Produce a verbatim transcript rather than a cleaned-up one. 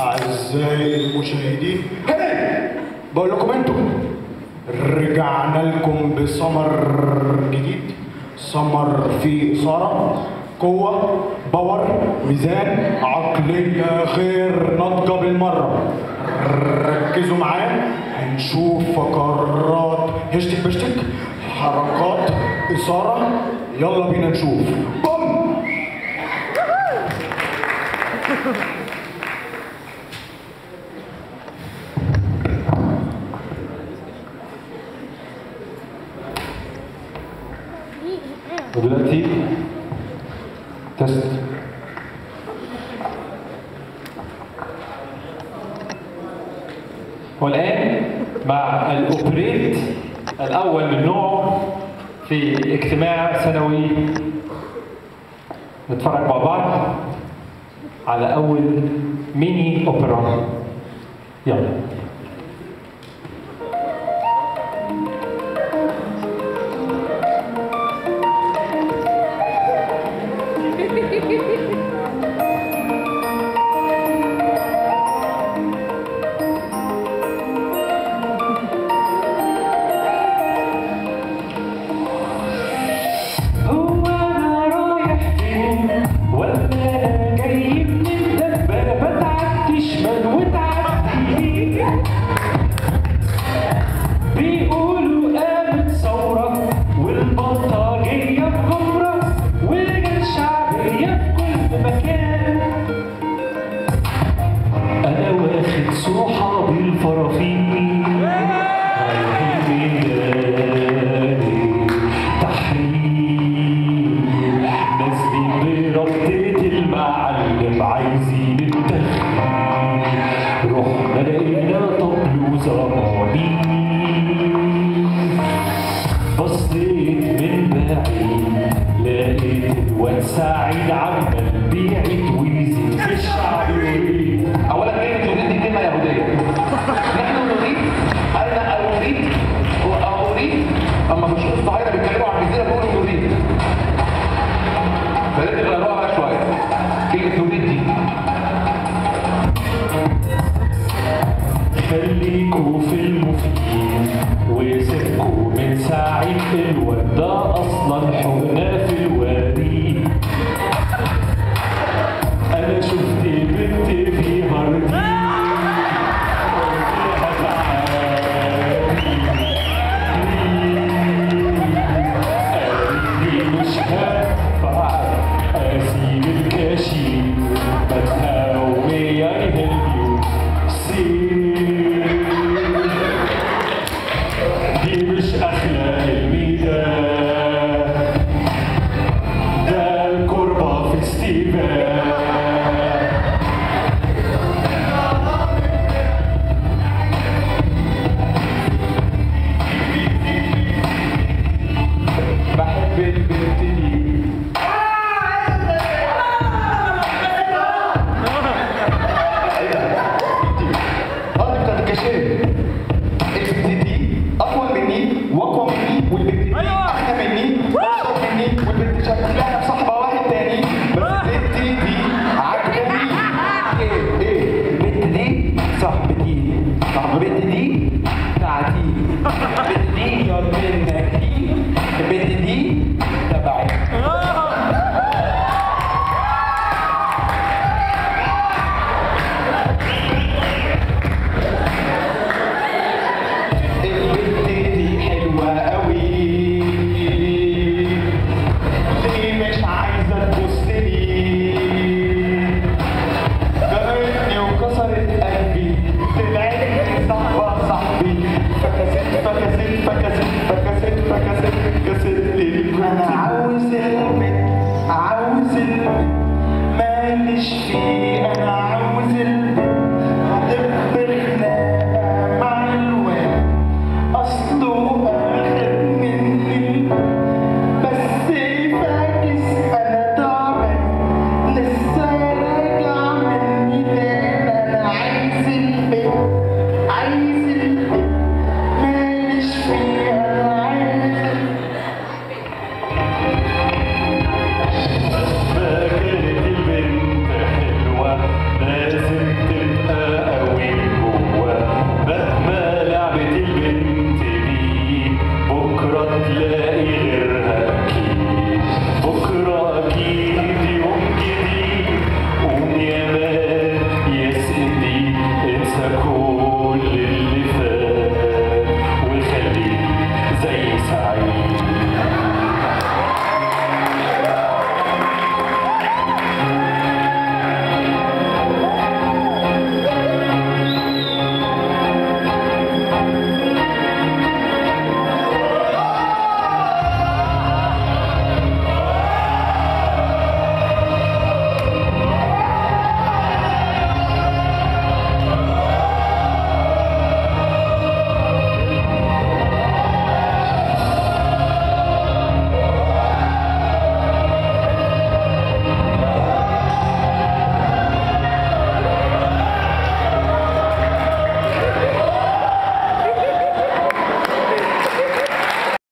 أعزائي المشاهدين، هاي بقول لكم انتوا رجعنا لكم بسمر جديد، سمر فيه إثارة، قوة، باور، ميزان، عقلية، خير، نضجة بالمرة. ركزوا معايا، هنشوف فقرات هشتك بشتك، حركات، إثارة. يلا بينا نشوف. بوم! ودلوقتي تست. والآن مع الأوبريت الأول من نوعه في اجتماع سنوي نتفرج مع بعض على أول ميني أوبرا. يلا. سعيد عمال بيعد ويزيد في الشعب يريد. اولا كلمه يريد دي كلمه يهوديه. نحن نريد، انا اريد واريد. اما في الشؤون الصغيره بيتكلموا عن الجزيره بيقولوا نريد. فلازم نغيروها بقى شويه. كلمه نريد دي خليكوا في المفيد وسيبكوا من سعيد في الواد، ده اصلا حقنا في الوادي. انا شفت بنت في هردي قالتلي مش هدفع اسيب الكاشير but how may I help you see. دي مش اخلاق الميدان. سكون